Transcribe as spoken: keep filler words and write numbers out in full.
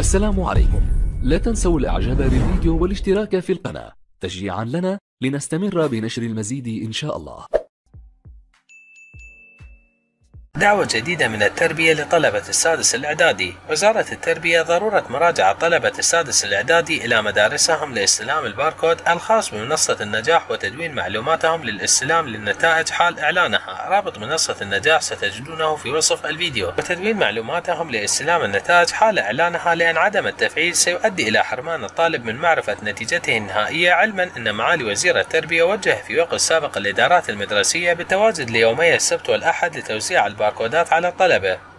السلام عليكم. لا تنسوا الاعجاب بالفيديو والاشتراك في القناة تشجيعا لنا لنستمر بنشر المزيد إن شاء الله. دعوة جديدة من التربية لطلبة السادس الإعدادي. وزارة التربية ضرورة مراجعة طلبة السادس الإعدادي إلى مدارسهم لاستلام الباركود الخاص بمنصة النجاح وتدوين معلوماتهم للاستلام للنتائج حال إعلانها. رابط منصة النجاح ستجدونه في وصف الفيديو. وتدوين معلوماتهم لاستلام النتائج حال إعلانها، لأن عدم التفعيل سيؤدي إلى حرمان الطالب من معرفة نتيجته النهائية، علما أن معالي وزير التربية وجه في وقت سابق الإدارات المدرسية بالتواجد ليومي السبت والأحد لتوزيع الباركودات على الطلبة.